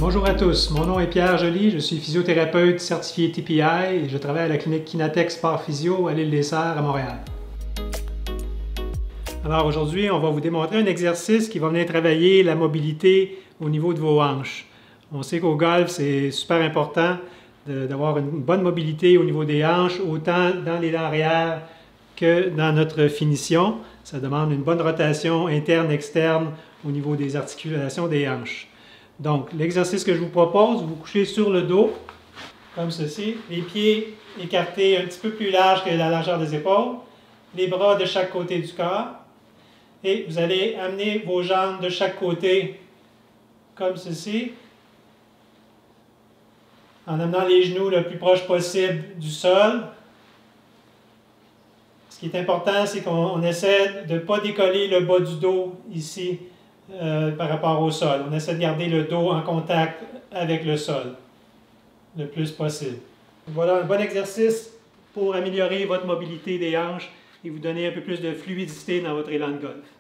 Bonjour à tous, mon nom est Pierre Joly, je suis physiothérapeute certifié TPI et je travaille à la clinique Kinatech Sport Physio à l'île des Sœurs à Montréal. Alors aujourd'hui, on va vous démontrer un exercice qui va venir travailler la mobilité au niveau de vos hanches. On sait qu'au golf, c'est super important d'avoir une bonne mobilité au niveau des hanches, autant dans les arrière que dans notre finition. Ça demande une bonne rotation interne-externe au niveau des articulations des hanches. Donc, l'exercice que je vous propose, vous couchez sur le dos, comme ceci, les pieds écartés un petit peu plus larges que la largeur des épaules, les bras de chaque côté du corps, et vous allez amener vos jambes de chaque côté, comme ceci, en amenant les genoux le plus proche possible du sol. Ce qui est important, c'est qu'on essaie de ne pas décoller le bas du dos ici par rapport au sol. On essaie de garder le dos en contact avec le sol le plus possible. Voilà un bon exercice pour améliorer votre mobilité des hanches et vous donner un peu plus de fluidité dans votre élan de golf.